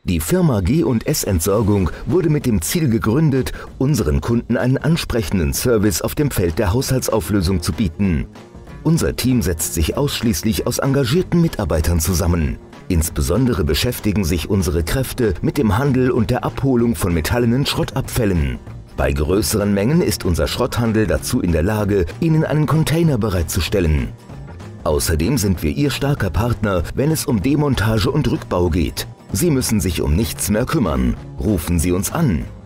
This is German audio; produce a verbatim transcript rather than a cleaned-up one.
Die Firma G und S Entsorgung wurde mit dem Ziel gegründet, unseren Kunden einen ansprechenden Service auf dem Feld der Haushaltsauflösung zu bieten. Unser Team setzt sich ausschließlich aus engagierten Mitarbeitern zusammen. Insbesondere beschäftigen sich unsere Kräfte mit dem Handel und der Abholung von metallenen Schrottabfällen. Bei größeren Mengen ist unser Schrotthandel dazu in der Lage, Ihnen einen Container bereitzustellen. Außerdem sind wir Ihr starker Partner, wenn es um Demontage und Rückbau geht. Sie müssen sich um nichts mehr kümmern. Rufen Sie uns an.